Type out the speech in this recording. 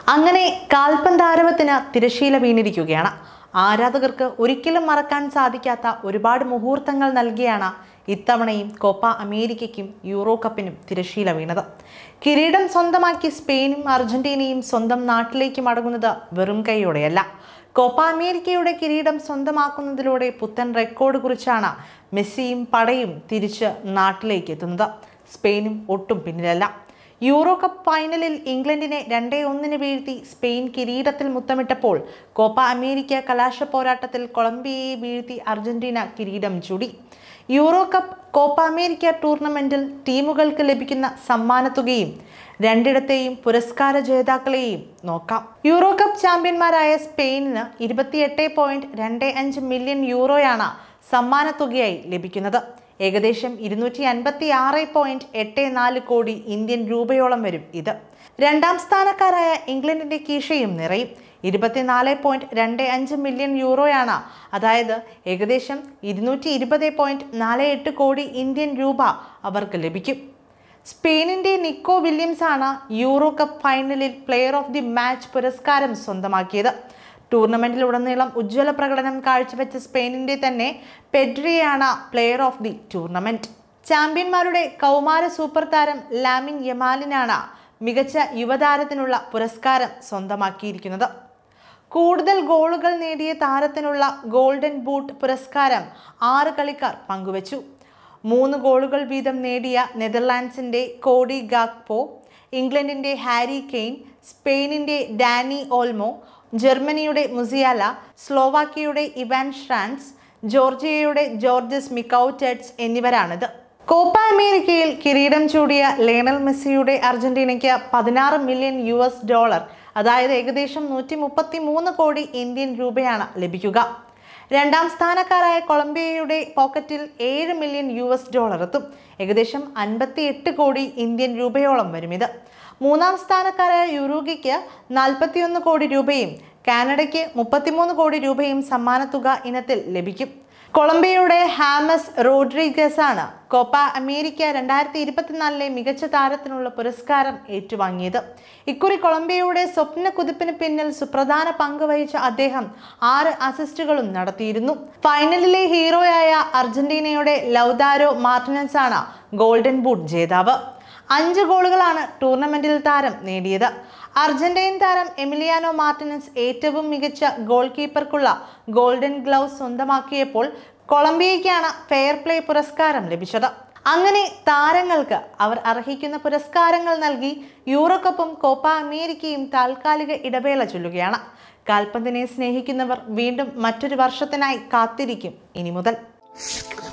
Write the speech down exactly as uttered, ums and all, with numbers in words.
അങ്ങനെ കാൽപന്താരവത്തിന് തിരശീല വീണിരിക്കുകയാണ്. ആരാധകർക്ക് ഒരിക്കലും മറക്കാൻ സാധിക്കാത്ത ഒരുപാട് മുഹൂർത്തങ്ങൾ നൽകിയാണ് ഇത്തവണയും കോപ്പ അമേരിക്കയ്ക്കും യൂറോ കപ്പിനും തിരശീല വീണത്. കിരീടം സ്വന്തമാക്കി സ്പെയിനും അർജന്റീനയും സ്വന്തം നാട്ടിലേക്ക് മടങ്ങുന്നത് വെറും കൈയോടെയല്ല. കോപ്പ അമേരിക്കയുടെ കിരീടം സ്വന്തമാക്കുന്നതിലൂടെ പുത്തൻ റെക്കോർഡ് കുറിച്ചാണ് മെസ്സിയും പടയും തിരിച്ച് നാട്ടിലേക്ക് എത്തുന്നത്. സ്പെയിനും ഒട്ടും പിന്നിലല്ല. യൂറോ കപ്പ് ഫൈനലിൽ ഇംഗ്ലണ്ടിനെ രണ്ടേ ഒന്നിന് വീഴ്ത്തി സ്പെയിൻ കിരീടത്തിൽ മുത്തമിട്ടപ്പോൾ കോപ്പ അമേരിക്ക കലാശ പോരാട്ടത്തിൽ കൊളംബിയയെ വീഴ്ത്തി അർജന്റീന കിരീടം ചൂടി. യൂറോ കപ്പ്, കോപ്പ അമേരിക്ക ടൂർണമെന്റിൽ ടീമുകൾക്ക് ലഭിക്കുന്ന സമ്മാനത്തുകയും രണ്ടിടത്തെയും പുരസ്കാര ജേതാക്കളെയും നോക്കാം. യൂറോ കപ്പ് ചാമ്പ്യന്മാരായ സ്പെയിനിന് ഇരുപത്തിയെട്ട് പോയിന്റ് രണ്ട് അഞ്ച് മില്യൺ യൂറോയാണ് സമ്മാനത്തുകയായി ലഭിക്കുന്നത്. ഏകദേശം ഇരുന്നൂറ്റി അൻപത്തി ആറ് പോയിന്റ് എട്ട് നാല് കോടി ഇന്ത്യൻ രൂപയോളം വരും ഇത്. രണ്ടാം സ്ഥാനക്കാരായ ഇംഗ്ലണ്ടിന്റെ കീശയും നിറയും. ഇരുപത്തിനാല് പോയിന്റ് രണ്ട് അഞ്ച് മില്യൺ യൂറോയാണ്, അതായത് ഏകദേശം ഇരുന്നൂറ്റി ഇരുപത് പോയിന്റ് നാല് എട്ട് കോടി ഇന്ത്യൻ രൂപ അവർക്ക് ലഭിക്കും. സ്പെയിനിന്റെ നിക്കോ വില്യംസ് ആണ് യൂറോ കപ്പ് ഫൈനലിൽ പ്ലെയർ ഓഫ് ദി മാച്ച് പുരസ്കാരം സ്വന്തമാക്കിയത്. ടൂർണമെന്റിലുടനീളം ഉജ്ജ്വല പ്രകടനം കാഴ്ചവെച്ച സ്പെയിനിന്റെ തന്നെ പെഡ്രിയാണ് പ്ലെയർ ഓഫ് ദി ടൂർണമെന്റ്. ചാമ്പ്യന്മാരുടെ കൗമാര സൂപ്പർ താരം ലാമിൻ യമാലിനാണ് മികച്ച യുവതാരത്തിനുള്ള പുരസ്കാരം സ്വന്തമാക്കിയിരിക്കുന്നത്. കൂടുതൽ ഗോളുകൾ നേടിയ താരത്തിനുള്ള ഗോൾഡൻ ബൂട്ട് പുരസ്കാരം ആറ് കളിക്കാർ പങ്കുവച്ചു. മൂന്ന് ഗോളുകൾ വീതം നേടിയ നെതർലാൻഡ്സിന്റെ കോഡി ഗാക്പോ, ഇംഗ്ലണ്ടിന്റെ ഹാരി കെയ്ൻ, സ്പെയിനിന്റെ ഡാനി ഓൾമോ, ജർമ്മനിയുടെ മുസിയാല, സ്ലോവാക്യയുടെ ഇവാൻ ഷ്രാൻസ്, ജോർജിയയുടെ ജോർജസ് മിക്കൌറ്റെറ്റ്സ് എന്നിവരാണിത്. കോപ്പ അമേരിക്കയിൽ കിരീടം ചൂടിയ ലയണൽ മെസ്സിയുടെ അർജന്റീനയ്ക്ക് പതിനാറ് മില്യൺ യു എസ് ഡോളർ, അതായത് ഏകദേശം നൂറ്റി മുപ്പത്തി മൂന്ന് കോടി ഇന്ത്യൻ രൂപയാണ് ലഭിക്കുക. രണ്ടാം സ്ഥാനക്കാരായ കൊളംബിയയുടെ പോക്കറ്റിൽ ഏഴ് മില്യൺ യു എസ് ഡോളർ എത്തും. ഏകദേശം അൻപത്തി എട്ട് കോടി ഇന്ത്യൻ രൂപയോളം വരും ഇത്. മൂന്നാം സ്ഥാനക്കാരായ യുറുഗ്വയ്ക്ക് നാൽപ്പത്തിയൊന്ന് കോടി രൂപയും കാനഡയ്ക്ക് മുപ്പത്തിമൂന്ന് കോടി രൂപയും സമ്മാനത്തുക ഇനത്തിൽ ലഭിക്കും. കൊളംബിയയുടെ ഹാമസ് റോഡ്രിഗസ് ആണ് കോപ്പ അമേരിക്ക രണ്ടായിരത്തി ഇരുപത്തിനാലിലെ മികച്ച താരത്തിനുള്ള പുരസ്കാരം ഏറ്റുവാങ്ങിയത്. ഇക്കുറി കൊളംബിയയുടെ സ്വപ്ന കുതിപ്പിന് പിന്നിൽ സുപ്രധാന പങ്ക് വഹിച്ച അദ്ദേഹം ആറ് അസിസ്റ്റുകളും നടത്തിയിരുന്നു. ഫൈനലിലെ ഹീറോയായ അർജന്റീനയുടെ ലൗതാരോ മാർട്ടിനസ് ആണ് ഗോൾഡൻ ബൂട്ട് ജേതാവ്. അഞ്ച് ഗോളുകളാണ് ടൂർണമെന്റിൽ താരം നേടിയത്. അർജന്റീൻ താരം എമിലിയാനോ മാർട്ടിനസ് ഏറ്റവും മികച്ച ഗോൾ കീപ്പർക്കുള്ള ഗോൾഡൻ ഗ്ലൗസ് സ്വന്തമാക്കിയപ്പോൾ കൊളംബിയയ്ക്കാണ് ഫെയർ പ്ലേ പുരസ്കാരം ലഭിച്ചത്. അങ്ങനെ താരങ്ങൾക്ക് അവർ അർഹിക്കുന്ന പുരസ്കാരങ്ങൾ നൽകി യൂറോ കപ്പും കോപ്പ അമേരിക്കയും താൽക്കാലിക ഇടവേള ചൊല്ലുകയാണ്. കാൽപന്തിനെ സ്നേഹിക്കുന്നവർ വീണ്ടും മറ്റൊരു വർഷത്തിനായി കാത്തിരിക്കും ഇനി മുതൽ.